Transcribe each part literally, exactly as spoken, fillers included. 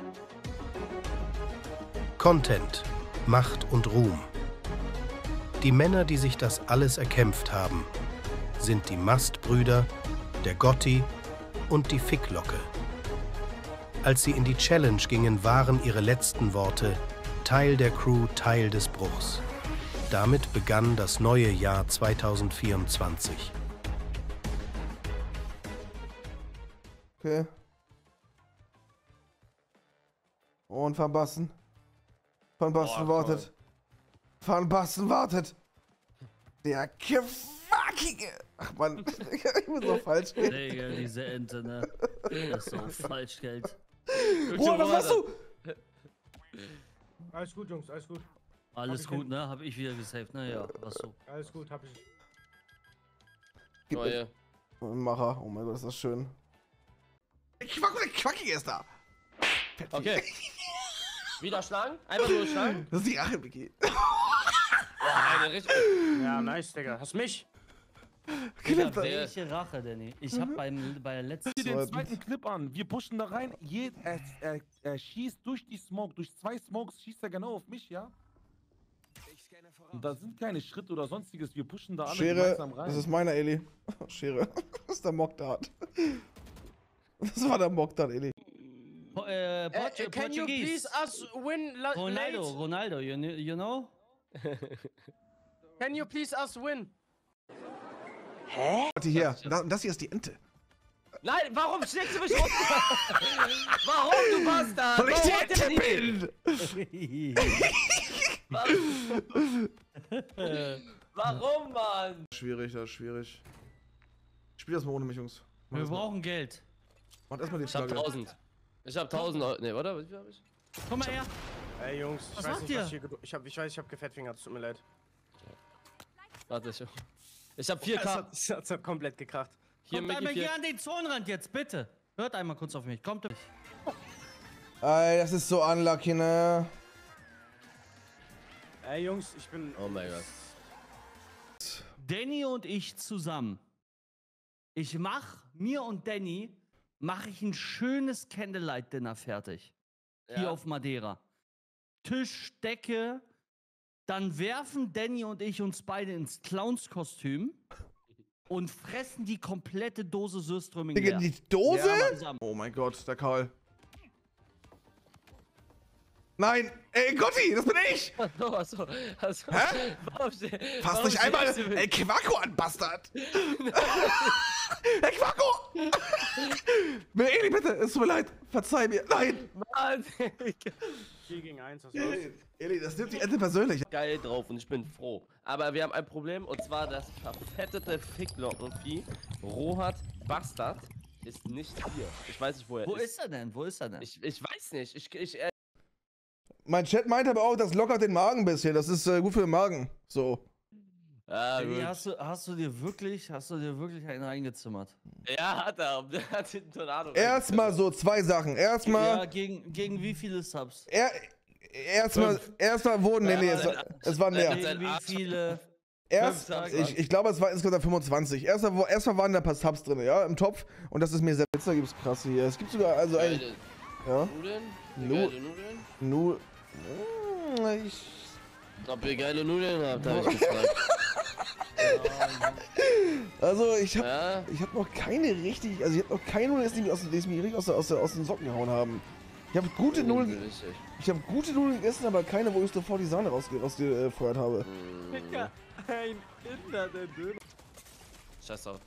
Content, Macht und Ruhm. Die Männer, die sich das alles erkämpft haben, sind die Mastbrüder, der Gotti und die Ficklocke. Als sie in die Challenge gingen, waren ihre letzten Worte: Teil der Crew, Teil des Bruchs. Damit begann das neue Jahr zweitausendvierundzwanzig. Okay. Und Van Basten. Van Basten oh, wartet. Van Basten wartet. Der Quackige. Ach man, ich muss doch falsch gehen. Digga, diese Ente, ne? Das ist so falsch, Geld. Boah, was machst du? Alles gut, Jungs, alles gut. Alles gut, ne? Hab ich wieder gesaved, ne? Ja, was so. Alles gut, hab ich. Gib oh, yeah. Macher, oh mein Gott, ist das schön. Der Quackige ist da. Okay. Wieder schlagen? Einfach nur schlagen? Das ist die Rache, Biggie. Boah, eine richtig. Ja, nice, Digga. Hast du mich? Digga, welche Rache, Danny? Ich hab beim, bei der letzten... Sieh dir den zweiten Clip an. Wir pushen da rein. Jed, er, er, er schießt durch die Smoke. Durch zwei Smokes schießt er genau auf mich, ja? Und da sind keine Schritte oder sonstiges. Wir pushen da alle Schere, gemeinsam rein. Das ist meiner, Eli. Schere. Das ist der Mockdart. Das war der Mockdart, Eli. Po äh, uh, can you please us win Ronaldo, Ronaldo, you, you know? Can you please us win? Hä? Warte hier, das, das hier ist die Ente. Nein, warum schlägst du mich runter? Warum, du Bastard? Weil ich die Ente bin! Warum, Mann? Schwierig, das ist schwierig. Spiel das mal ohne mich, Jungs. Wir brauchen Geld. Mach erstmal die Ich hab Flagge. tausend. Ich hab tausend Euro. Ne, warte, wie viel hab ich? Komm mal her. Ey, Jungs, ich was weiß macht nicht, ihr? was hier ich hab, ich weiß, ich hab gefettfingert, es tut mir leid. Warte, ich, ich hab vier K. Das hat, das hat, das hat komplett gekracht. Hier, Kommt einmal hier an den Zonenrand jetzt, bitte. Hört einmal kurz auf mich. Kommt. Ey, das ist so unlucky, ne? Ey, Jungs, ich bin... Oh mein Gott. Danny und ich zusammen. Ich mach, mir und Danny, mache ich ein schönes Candlelight-Dinner fertig. Ja. Hier auf Madeira. Tisch, Decke. Dann werfen Danny und ich uns beide ins Clownskostüm und fressen die komplette Dose Süßströmming leer. Die Dose? Ja, oh mein Gott, der Karl. Nein, ey Gotti, das bin ich! Achso, achso, achso. Hä? Fass nicht einmal El Quacko an, Bastard! El Quacko! Eli, bitte, es tut mir leid, verzeih mir, nein! Mann! vier gegen eins, was war's? Eli, das nimmt die Ente persönlich. Geil drauf und ich bin froh. Aber wir haben ein Problem und zwar das verfettete Ficklockenvieh Rohat Bastard ist nicht hier. Ich weiß nicht, wo er Wo ist. Wo ist er denn? Wo ist er denn? Ich, ich weiß nicht. Ich, ich, äh Mein Chat meint aber auch, das lockert den Magen ein bisschen. Das ist äh, gut für den Magen. So. Ah, Danny, hast du, hast du dir wirklich, hast du dir wirklich einen reingezimmert? Ja, hat er. Der hat den Tornado. Erstmal so zwei Sachen. Erstmal. Ja, gegen, gegen wie viele Subs? Er, erstmal, erstmal wurden. Nee, nee, es, es waren mehr. Gegen wie viele? Erst, ich, ich glaube, es war insgesamt fünfundzwanzig. Erstmal, erstmal waren da ein paar Subs drin, ja, im Topf. Und das ist mir sehr. Da gibt's krasse hier. Es gibt sogar, also ein. Ja. Nudeln? Nu Nudeln? Nu ich. Ob ihr geile Nudeln habt, hab ich gefragt. Also ich hab, ja? ich hab noch keine richtig, also ich hab noch keine Nudeln, die mich aus, die mich richtig aus, aus, aus den Socken gehauen haben. Ich habe gute Nudeln, ich habe gute Nudeln gegessen, aber keine, wo ich sofort die Sahne rausge rausgefeuert habe. Digga, ein Inder, der Döner. Scheiß drauf.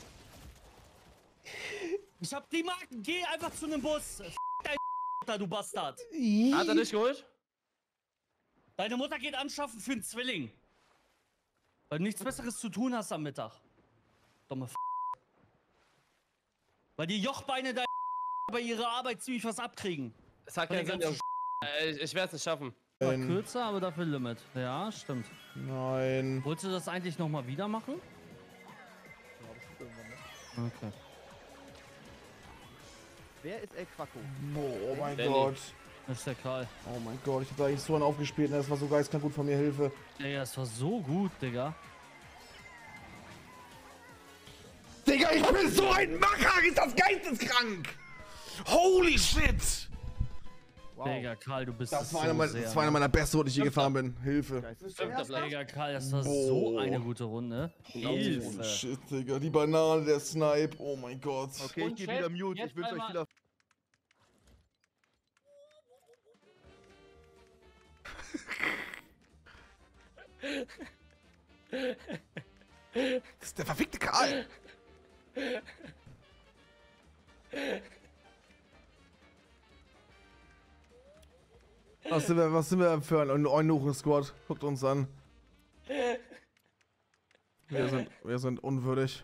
Ich hab die Marken, geh einfach zu einem Bus. F dein du Bastard. Hat er dich geholt? Deine Mutter geht anschaffen für einen Zwilling. Weil du nichts Besseres zu tun hast am Mittag. Dumme F. Weil die Jochbeine da bei ihrer Arbeit ziemlich was abkriegen. Das hat keinen Sinn, Jungs. Ich, ich werde es nicht schaffen. War kürzer, aber dafür Limit. Ja, stimmt. Nein. Wolltest du das eigentlich nochmal wieder machen? Okay. Wer ist El Quacko? Boah, oh mein Danny. Gott. Das ist der Karl. Oh mein Gott, ich hab da eigentlich so einen aufgespielt, ne? Das war so geistkrank gut von mir, Hilfe. Digga, das war so gut, Digga. Digga, ich bin so ein Macher, ist das geisteskrank! Holy shit! Wow. Digga, Karl, du bist Das es war so einer meiner, sehr, das war einer ne? meiner besten Runden, die ich je gefahren bin. Hilfe. Fünfter Platz. Digga, Karl, das war Boah. so eine gute Runde. Oh, Hilfe. shit, Digga. Die Banane, der Snipe. Oh mein Gott. Okay, Und ich gehe Chat, wieder mute. jetzt Ich wünsche euch einmal- viel Erfolg. Das ist der verfickte Karl. Was sind wir, was sind wir für ein Eunuchen-Squad? Guckt uns an. Wir sind, wir sind unwürdig.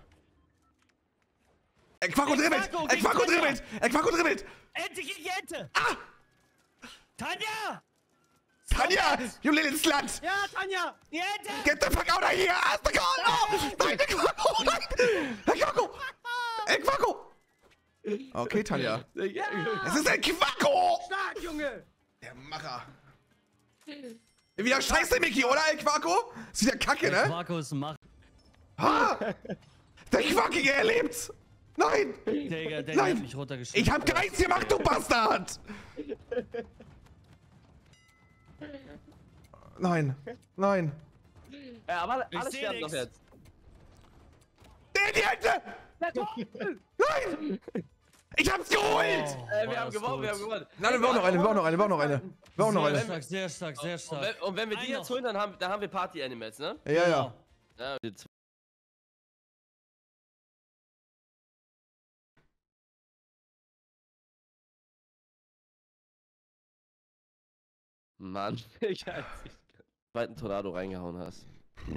Ey, Quacko dribbelt! Quacko, Ey, Quacko gegen Tanja. dribbelt! Ey, Quacko dribbelt! Ente gegen Ente! Ah! Tanja! Tanja! You little slut! Ja, Tanja! Die Ente! Get the fuck out of here! Ah, the God! No! Nein, der Quacko! Nein! Der Quacko! Ey, Quacko! Okay, Tanja. Es ist ein Quacko! Stark, Junge! Der Macher. Wieder scheiße, Mickey, oder, ey, Quacko? Ist wieder kacke, Der ne? Quacko ist ein Mach. Ha! Der Quackige, er lebt! Nein! Digga, der Nein. hat mich runtergeschickt. Ich hab keins gemacht, du Bastard! Nein, nein. Ja, aber Ich alles seh sterben doch nix. jetzt. Der die Hände! Nein! Ich hab's geholt! Äh, Oh, wir war haben das gewonnen, gut. wir haben gewonnen. Nein, wir brauchen noch eine, wir brauchen noch eine, wir brauchen noch eine. Wir brauchen noch Sehr eine. stark, sehr stark, sehr Und stark. wenn, und wenn wir die Ein jetzt holen, noch. dann haben, dann haben wir Party-Animals, ne? Ja, ja. Genau. Ja, die zwei- Mann, ich als ich zweiten Tornado reingehauen hast.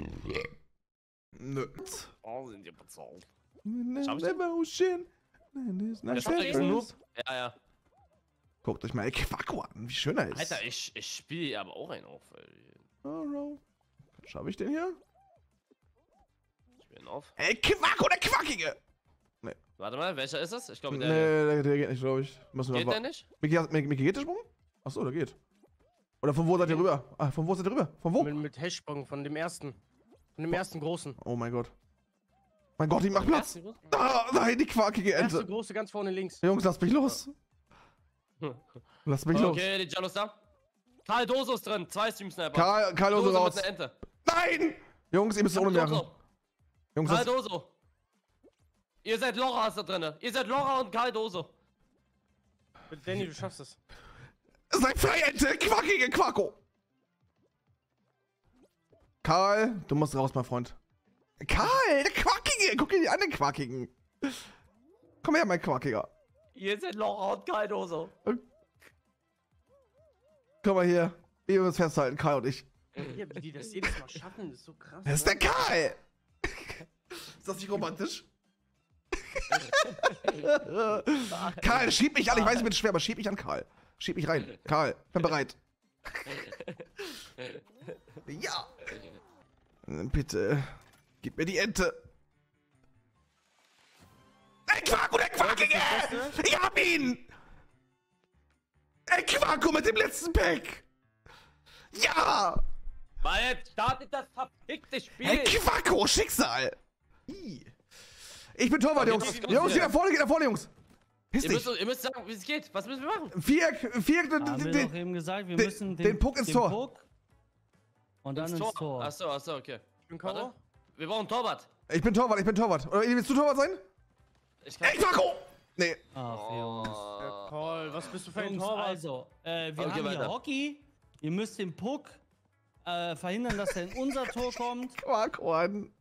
Nö. Oh, sind die bezahlt. Emotion. Das habt ihr genug? Ja, ja. Guckt euch mal El Quacko an, wie schön er ist. Alter, ich, ich spiele aber auch einen auf. ey. Oh, schaffe ich den hier? Ich spiele einen auf. El Quacko, der Quackige! Warte mal, welcher ist das? Ich glaube, Nee, der. der, der geht nicht, glaube ich. Müssen wir Geht wa- der nicht? Mickey, hast- Mickey, Mickey, geht der Sprung? Achso, der geht. Oder von wo seid ihr rüber? Ah, von wo seid ihr rüber? Von wo? Mit, mit Hashsprung von dem ersten. Von dem ersten großen. Oh mein Gott. Mein Gott, ich mach Platz! Ah, nein, die quakige Erste Ente! große ganz vorne links. Jungs, lasst mich los! Lasst mich los! Okay, die Jalos da. Karl Doso ist drin, zwei Stream Sniper. Karl, Karl Doso raus! mit einer Ente. Nein! Jungs, ihr müsst ohne Doso. merken. Jungs, Karl das, Doso. Ihr seid Lora ist da drin. Ihr seid Lora und Karl Doso. Danny, du schaffst es. seid frei, Ente! Quackige Quacko! Karl, du musst raus, mein Freund. Karl, der Quackige! Guck dir die an, den Quackigen! Komm her, mein Quackiger! Ihr seid Lora und Karl Doso. Komm mal hier. Wir müssen festhalten, Karl und ich. Ja, wie die das jedes Mal schaffen, ist so krass. Das ist ne? der Karl! Ist das nicht romantisch? Karl, schieb mich an. Ich weiß, ich bin schwer, aber schieb mich an, Karl. Schieb mich rein. Karl, bin bereit. Ja! Bitte, gib mir die Ente. Ey, Quacko, der Quackige! Ich hab ihn! Ey, Quacko mit dem letzten Pack! Ja! Mal jetzt startet das verfickte Spiel. Ey, Quacko, Schicksal! Ih. Ich bin Torwart, Okay, Jungs. das ist Jungs, gut. geht nach vorne, geht nach vorne, Jungs. Piss ihr, dich. müsst, ihr müsst sagen, wie es geht. Was müssen wir machen? Viereck, Viereck, Haben wir den, doch eben gesagt, wir den- müssen den, den Puck ins Tor. Puck und dann ins Tor. Achso, achso, okay. Ich bin Warte. K O. Wir brauchen einen Torwart. Ich bin Torwart, ich bin Torwart. Oder willst du Torwart sein? Ich kann. Ey, Quacko! Nee. Ach, Jungs. Oh. Paul, was bist du für ein Jungs, Torwart? also, äh, wir Okay, haben hier weiter. Hockey. Ihr müsst den Puck äh, verhindern, dass er in unser Tor kommt. Quacko an.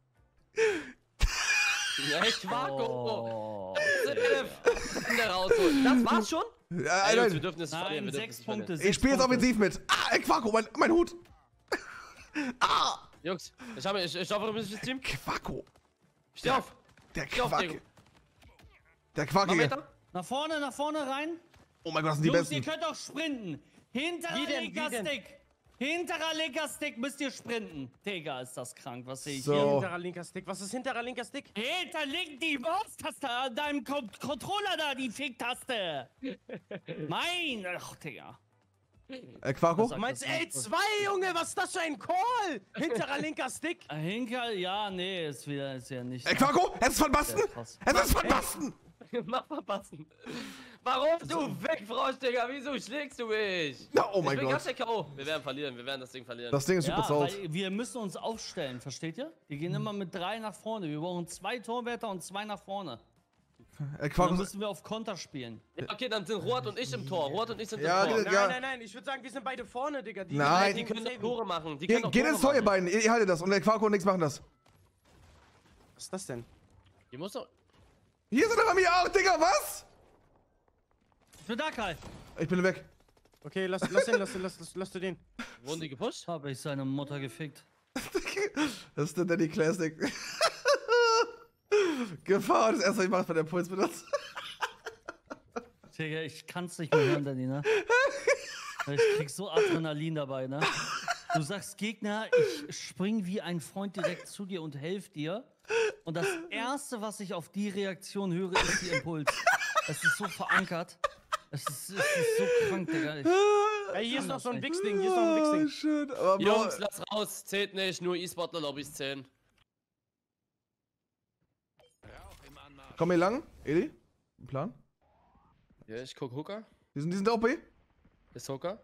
Ja, ich Quacko. Oh, Der rausholen. Das war's schon? Ja, Ey, Jungs, nein, wir dürfen das verlieren. nein, Wir dürfen sechs das verlieren. Punkte. ich spiele jetzt sechs Punkte. offensiv mit. Ah, ey, Quacko, mein, mein Hut. Ah, Jungs, ich habe ich, ich hoffe, du bist das Team. Quacko. Steh auf. Der Steh auf, Quack. Diego. Der Mach Quackige. weiter. Nach vorne, nach vorne rein. Oh mein Gott, das sind die Jungs, ihr Besten. könnt auch sprinten. Hinterer Wie denn, linker wie denn? Stick. Hinterer linker Stick müsst ihr sprinten. Digga, ist das krank. Was sehe ich So. hier? Hinterer linker Stick. Was ist hinterer linker Stick? Hinter links die Maustaste an deinem Con Controller da, die Fick-Taste. Mein. Ach, Digga. Äh, Quacko? Was Du sagt meinst das? L zwei, Junge, was ist das für ein Call? Hinterer linker Stick. Äh, Hinker, ja, nee, ist wieder, ist ja nicht. Ey, Quacko, es ist von Basten. Ja, krass. Es ist von Basten. Mach verpassen. Warum du wegfrosch, Digga? Wieso schlägst du mich? Na, oh mein ich bin Gott. ganz K O. Wir werden verlieren, wir werden das Ding verlieren. Das Ding ist super Ja, saut. weil wir müssen uns aufstellen, versteht ihr? Wir gehen immer mit drei nach vorne. Wir brauchen zwei Torwärter und zwei nach vorne. Äh, Dann Quarkus, müssen wir auf Konter spielen. Ja, okay, dann sind Rohat und ich im Tor. Rohat und ich sind Ja, im Tor. die- Nein, Ja. nein, nein, ich würde sagen, wir sind beide vorne, Digga. Die Nein. Die können doch Tore machen. Die Ge können doch geht Tore ins Tor, ihr machen. beiden. Ihr, ihr haltet das. Und der Quarko und nix machen das. Was ist das denn? Die muss doch... Hier sind doch mir auch, Digga, was? Ich bin da, Kai. Ich bin weg. Okay, lass, lass den, lass, lass, lass, lass du den. Wurden die gepusht? Habe ich seine Mutter gefickt. Das ist der Daddy Classic. Gefahr, das erste, was ich mache, wenn der Puls benutzt. Digga, ich kann's nicht mehr hören, Danny, ne? Ich krieg so Adrenalin dabei, ne? Du sagst Gegner, ich spring wie ein Freund direkt zu dir und helf dir. Und das Erste, was ich auf die Reaktion höre, ist die Impuls. Es ist so verankert. Es ist, es ist so krank, Digga. Ich, Ey, hier ist kann noch das so ein nicht. Wichsding, hier ist noch ein Oh, Wichsding. schön. Aber Bro, Jungs, lass raus. Zählt nicht. Nur E-Sportler-Lobbys zählen. komm hier lang. Eli? Ein Plan? Ja, ich guck Hooker. Die sind, die sind auch B? Ist Hooker.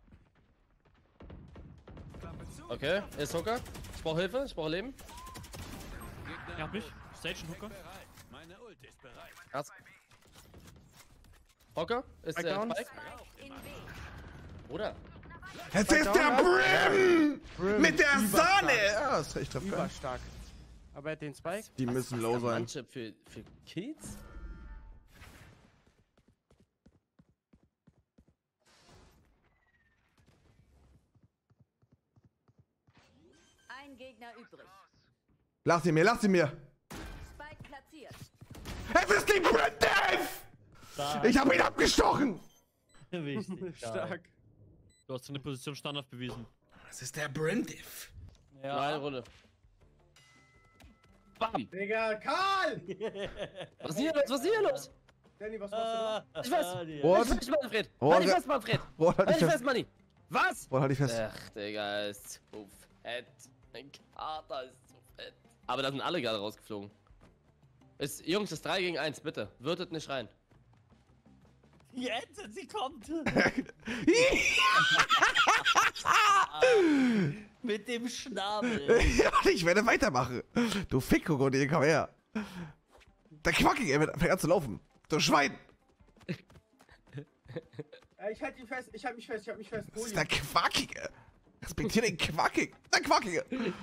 Okay, ist Hooker. Ich brauche Hilfe, ich brauche Leben. Er hat mich. Stage und Hooker. Krass. Hooker ist Spike der down. Spike. Oder? Jetzt ist der Brim! Mit der Überstark. Sahne! Ja, das ist echt treffer. Überstark. Aber er hat den Spike. Die müssen low sein. Manche für, für Kids? Ein Gegner übrig. Lass sie mir, lass sie mir! Spike platziert. Es ist die Brandef! Ich hab ihn abgestochen! wichtig. Stark. Du hast deine Position standhaft bewiesen. Das ist der Brandef. Ja. Eine Runde. Bam! Digga, Karl! Was ist hier los? Was ist hier los? Danny, was machst du Ich weiß. What? Halt dich, Manfred! Oh, Halt dich Re- fest, Manfred! Boah, halt Halt dich dich fest, fest. Manni! Was? Boah, halt dich fest. Ach, Digga, ist zu fett. Mein Kater ist zu fett. Aber da sind alle gerade rausgeflogen. Ist, Jungs, ist drei gegen eins, bitte. Würdet nicht rein. Die Ente, sie kommt. Mit dem Schnabel. Ja, ich werde weitermachen. Du Fickkrokodil, komm her. Der Quackige, er wird- fängt an zu laufen. Du Schwein. Ey, ich halt ihn fest, ich halt mich fest, ich halt mich fest. Das ist der Quackige. Respektiere den Quackige. Der Quackige.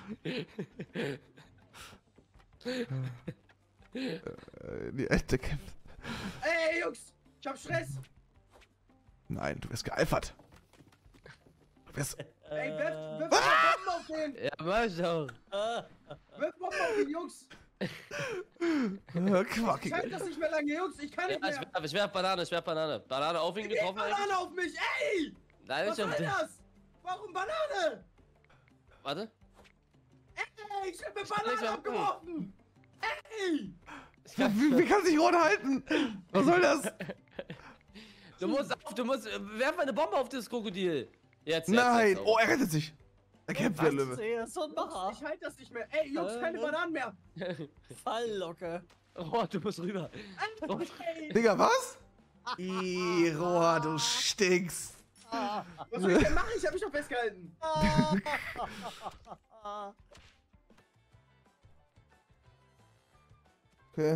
Äh, Die Ente kämpft. Ey, Jungs! Ich hab Stress! Nein, du wirst gealfert. Du wirst... Ey, wirf, wirf mal Bomben auf den! Ja, mach ich auch. Wirf Bomben auf den, Jungs! Äh, Ich halte Quackige. das nicht mehr lange, Jungs! Ich kann Ja, nicht ich mehr! werf, ich werf Banane, ich werf Banane. Banane auf ihn Geht getroffen eigentlich? Banane auf mich! Ey! Nein, Was nicht soll auf den. das? Warum Banane? Warte. Ey, ich hab mir kann Banane nichts mehr machen. abgeworfen! Ey! Wie, wie kann sich Rot halten? Was soll das? Du musst auf, du musst. äh, Werf eine Bombe auf das Krokodil. Jetzt, jetzt. Nein. jetzt, Oh, er rettet sich. Er kämpft, der Löwe. Er ist so ein Macher. Ich halte das nicht mehr! Ey, Jungs, keine Äh. Bananen mehr! Falllocke. Oh, du musst rüber. Ey! Digga, was? Ih, Roa, du stinkst. Was soll ich denn machen? Ich hab mich doch festgehalten! Okay.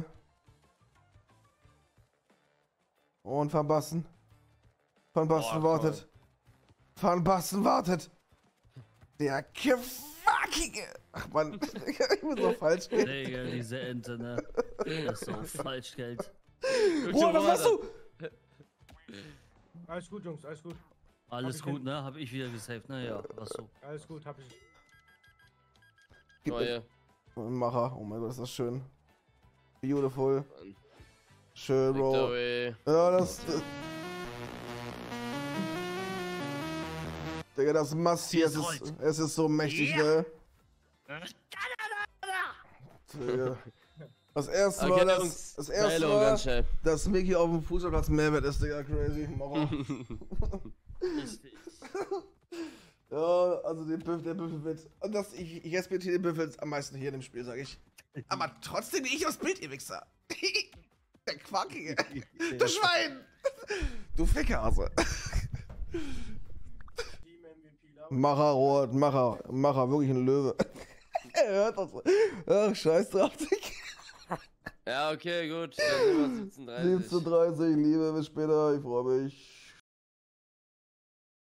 Und Van Basten. Van Basten Oh, wartet. Van Basten wartet. Der Quackige. Ach man, ich bin so falsch. Digga, diese Ente, ne? Das ist so Falschgeld. Roa, was machst du? Alles gut, Jungs, alles gut. Alles ich gut, hin. ne? Hab ich wieder gesaved, ne? Ja, was so. Alles gut, hab ich. Gib Oh, mir- ja. Macher. Oh mein Gott, ist das schön. Beautiful. Schön, Bro. Victory. Ja, das... das Digga, das Mast hier, es ist, es ist so mächtig, ne? Digga. Das erste Okay, Mal, das, Jungs. das erste Meldung, Mal, ganz schnell. dass Mickey auf dem Fußballplatz Mehrwert ist, Digga, crazy. Macher. Richtig. Ja, also den Büffel, der Büffel wird. Und das, ich, ich respektiere den Büffel am meisten hier in dem Spiel, sag ich. Aber trotzdem nicht aufs Bild, ihr Wichser. Der Quackige. Du Schwein. Du Fleckhase. Macher Rot, Macher, Macher, wirklich ein Löwe. Er hört das. Ach, scheiß drauf. Ja, okay, gut. Dann sind wir siebzehn Uhr dreißig. siebzehn Uhr dreißig, Liebe, bis später, ich freue mich.